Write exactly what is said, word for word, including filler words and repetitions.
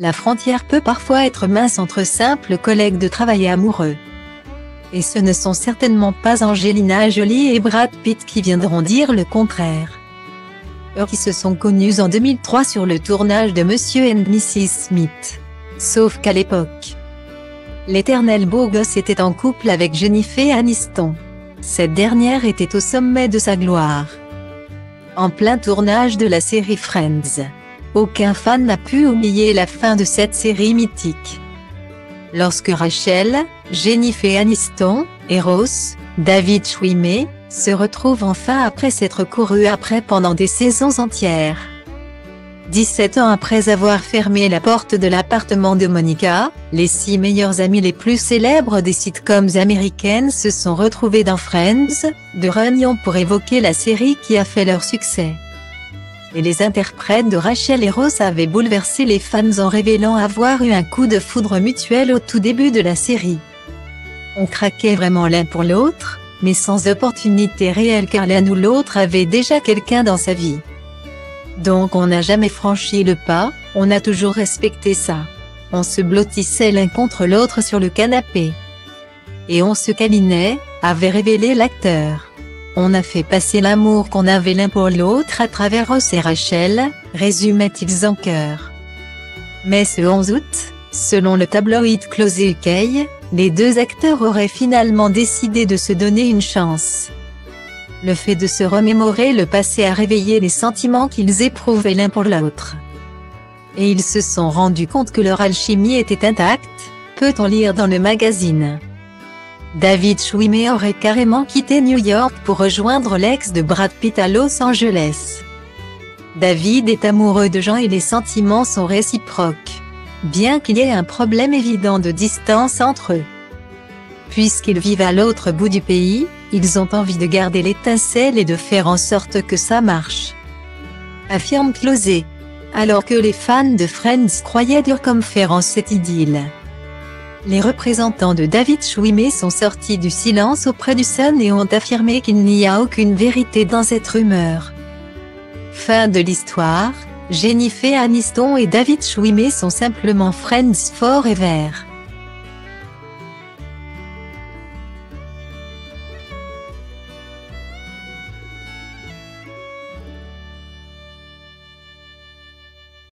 la frontière peut parfois être mince entre simples collègues de travail et amoureux. Et ce ne sont certainement pas Angelina Jolie et Brad Pitt qui viendront dire le contraire. Eux qui se sont connus en deux mille trois sur le tournage de Monsieur and Missus Smith. Sauf qu'à l'époque, l'éternel beau gosse était en couple avec Jennifer Aniston. Cette dernière était au sommet de sa gloire. En plein tournage de la série Friends. Aucun fan n'a pu oublier la fin de cette série mythique. Lorsque Rachel, Jennifer Aniston, et Ross, David Schwimmer, se retrouvent enfin après s'être courus après pendant des saisons entières. dix-sept ans après avoir fermé la porte de l'appartement de Monica, les six meilleurs amis les plus célèbres des sitcoms américaines se sont retrouvés dans Friends, de réunion pour évoquer la série qui a fait leur succès. Et les interprètes de Rachel et Ross avaient bouleversé les fans en révélant avoir eu un coup de foudre mutuel au tout début de la série. On craquait vraiment l'un pour l'autre, mais sans opportunité réelle car l'un ou l'autre avait déjà quelqu'un dans sa vie. Donc on n'a jamais franchi le pas, on a toujours respecté ça. On se blottissait l'un contre l'autre sur le canapé. Et on se câlinait, avait révélé l'acteur. On a fait passer l'amour qu'on avait l'un pour l'autre à travers Ross et Rachel, résumaient-ils en chœur. Mais ce onze août, selon le tabloïd Closey U K, les deux acteurs auraient finalement décidé de se donner une chance. Le fait de se remémorer le passé a réveillé les sentiments qu'ils éprouvaient l'un pour l'autre. Et ils se sont rendus compte que leur alchimie était intacte, peut-on lire dans le magazine. David Schwimmer aurait carrément quitté New York pour rejoindre l'ex de Brad Pitt à Los Angeles. David est amoureux de Jean et les sentiments sont réciproques, bien qu'il y ait un problème évident de distance entre eux. Puisqu'ils vivent à l'autre bout du pays, ils ont envie de garder l'étincelle et de faire en sorte que ça marche. Affirme Closey. Alors que les fans de Friends croyaient dur comme fer en cette idylle. Les représentants de David Schwimmer sont sortis du silence auprès du Sun et ont affirmé qu'il n'y a aucune vérité dans cette rumeur. Fin de l'histoire, Jennifer Aniston et David Schwimmer sont simplement Friends forever.